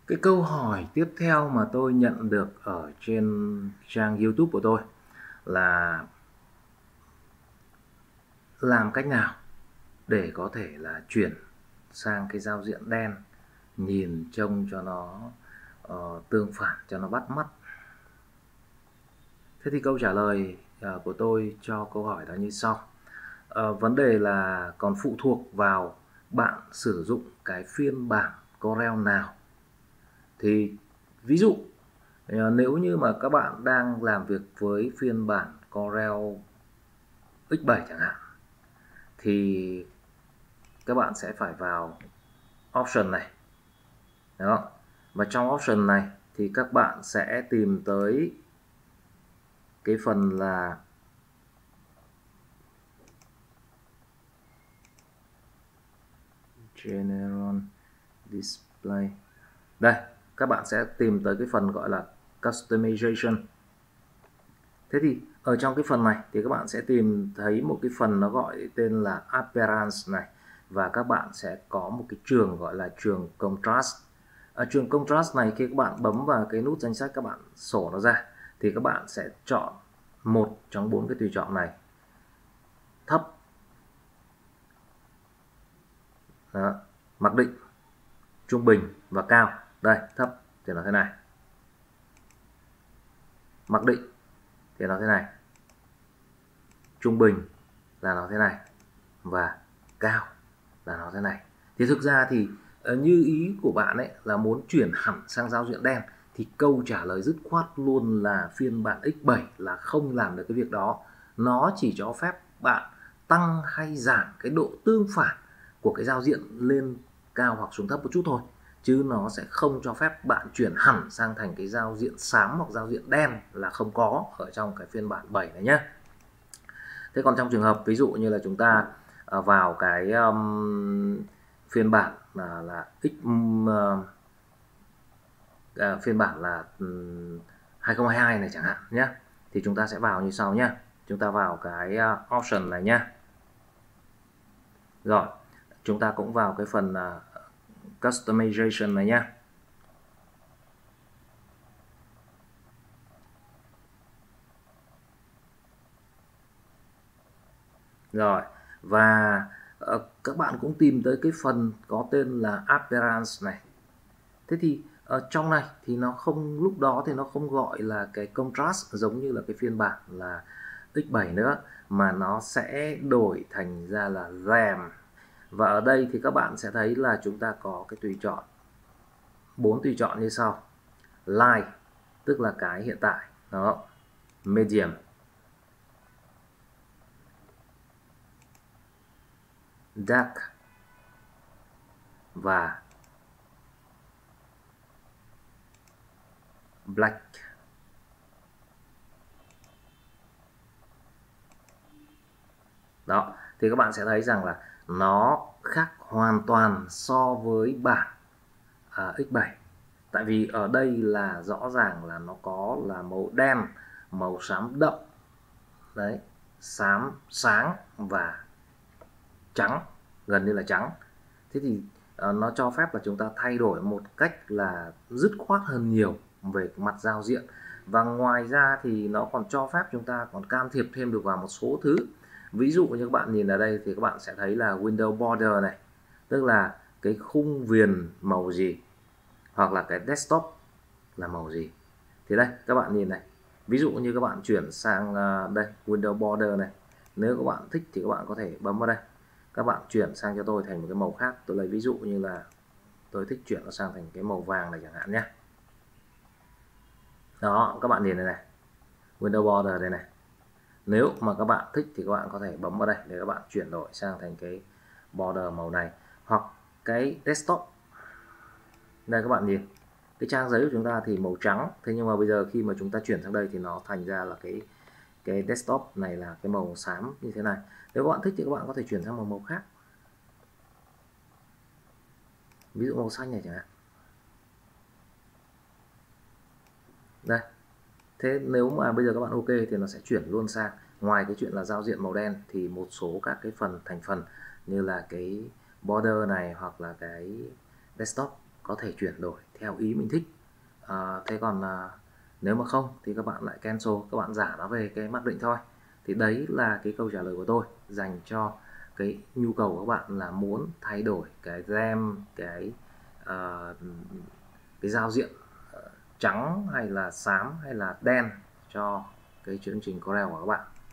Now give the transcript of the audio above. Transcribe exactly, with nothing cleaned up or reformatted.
Cái câu hỏi tiếp theo mà tôi nhận được ở trên trang YouTube của tôi là làm cách nào để có thể là chuyển sang cái giao diện đen nhìn trông cho nó uh, tương phản, cho nó bắt mắt. Thế thì câu trả lời uh, của tôi cho câu hỏi đó như sau. Uh, vấn đề là còn phụ thuộc vào bạn sử dụng cái phiên bản Corel nào. Thì ví dụ nếu như mà các bạn đang làm việc với phiên bản Corel ích bảy chẳng hạn, thì các bạn sẽ phải vào option này đó, và trong option này thì các bạn sẽ tìm tới cái phần là General Display. Đây, các bạn sẽ tìm tới cái phần gọi là Customization. Thế thì ở trong cái phần này thì các bạn sẽ tìm thấy một cái phần nó gọi tên là Appearance này, và các bạn sẽ có một cái trường gọi là trường Contrast. Ở trường Contrast này, khi các bạn bấm vào cái nút danh sách, các bạn sổ nó ra thì các bạn sẽ chọn một trong bốn cái tùy chọn này: thấp, đó, mặc định, trung bình và cao. Đây, thấp thì nó thế này, mặc định thì nó thế này, trung bình là nó thế này, và cao là nó thế này. Thì thực ra thì như ý của bạn ấy là muốn chuyển hẳn sang giao diện đen, thì câu trả lời dứt khoát luôn là phiên bản ích bảy là không làm được cái việc đó. Nó chỉ cho phép bạn tăng hay giảm cái độ tương phản của cái giao diện lên cao hoặc xuống thấp một chút thôi, chứ nó sẽ không cho phép bạn chuyển hẳn sang thành cái giao diện xám hoặc giao diện đen, là không có ở trong cái phiên bản bảy này nhé. Thế còn trong trường hợp ví dụ như là chúng ta vào cái um, phiên bản là, là x um, uh, phiên bản là um, hai không hai hai này chẳng hạn nhé, thì chúng ta sẽ vào như sau nhé. Chúng ta vào cái uh, option này nhé. Rồi, chúng ta cũng vào cái phần uh, customization này nhé. Rồi, và uh, các bạn cũng tìm tới cái phần có tên là Appearance này. Thế thì ở trong này thì nó không, lúc đó thì nó không gọi là cái contrast giống như là cái phiên bản là ích bảy nữa, mà nó sẽ đổi thành ra là RAM. Và ở đây thì các bạn sẽ thấy là chúng ta có cái tùy chọn, bốn tùy chọn như sau: Light tức là cái hiện tại đó, Medium, Dark và Black. Đó, thì các bạn sẽ thấy rằng là nó khác hoàn toàn so với bản à, ích bảy. Tại vì ở đây là rõ ràng là nó có là màu đen, màu xám đậm, đấy, xám sáng và trắng, gần như là trắng. Thế thì uh, nó cho phép là chúng ta thay đổi một cách là dứt khoát hơn nhiều về mặt giao diện. Và ngoài ra thì nó còn cho phép chúng ta còn can thiệp thêm được vào một số thứ. Ví dụ như các bạn nhìn ở đây thì các bạn sẽ thấy là window border này, tức là cái khung viền màu gì, hoặc là cái desktop là màu gì. Thì đây các bạn nhìn này, ví dụ như các bạn chuyển sang uh, đây window border này, nếu các bạn thích thì các bạn có thể bấm vào đây, các bạn chuyển sang cho tôi thành một cái màu khác. Tôi lấy ví dụ như là tôi thích chuyển nó sang thành cái màu vàng này chẳng hạn nhé. Đó, các bạn nhìn này này, window border đây này. Nếu mà các bạn thích thì các bạn có thể bấm vào đây để các bạn chuyển đổi sang thành cái border màu này, hoặc cái desktop. Đây các bạn nhìn, cái trang giấy của chúng ta thì màu trắng, thế nhưng mà bây giờ khi mà chúng ta chuyển sang đây thì nó thành ra là cái cái desktop này là cái màu xám như thế này. Nếu các bạn thích thì các bạn có thể chuyển sang một màu khác, ví dụ màu xanh này chẳng hạn. Đây, thế nếu mà bây giờ các bạn ok thì nó sẽ chuyển luôn sang, ngoài cái chuyện là giao diện màu đen thì một số các cái phần thành phần như là cái border này hoặc là cái desktop có thể chuyển đổi theo ý mình thích. À, thế còn à, nếu mà không thì các bạn lại cancel, các bạn giả nó về cái mặc định thôi. Thì đấy là cái câu trả lời của tôi dành cho cái nhu cầu của các bạn là muốn thay đổi cái theme, cái uh, cái giao diện uh, trắng hay là xám hay là đen cho cái chương trình Corel của các bạn.